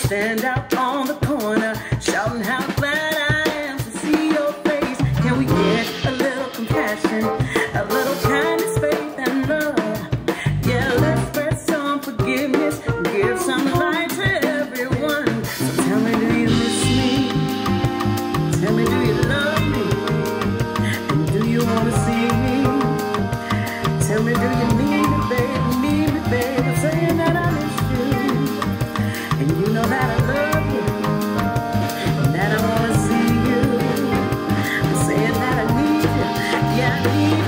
stand out on the corner, shouting how glad I am to see your face. Can we get a little compassion, a little kindness, faith, and love? Yeah, let's spread some forgiveness, give some light to everyone. So tell me, do you miss me? Tell me, do you love me? And do you want to see me? Tell me, do you need me, baby? Need me, baby? I'm saying that I miss you, and you know that I love you, and that I want to see you. I'm saying that I need you, yeah, I need you.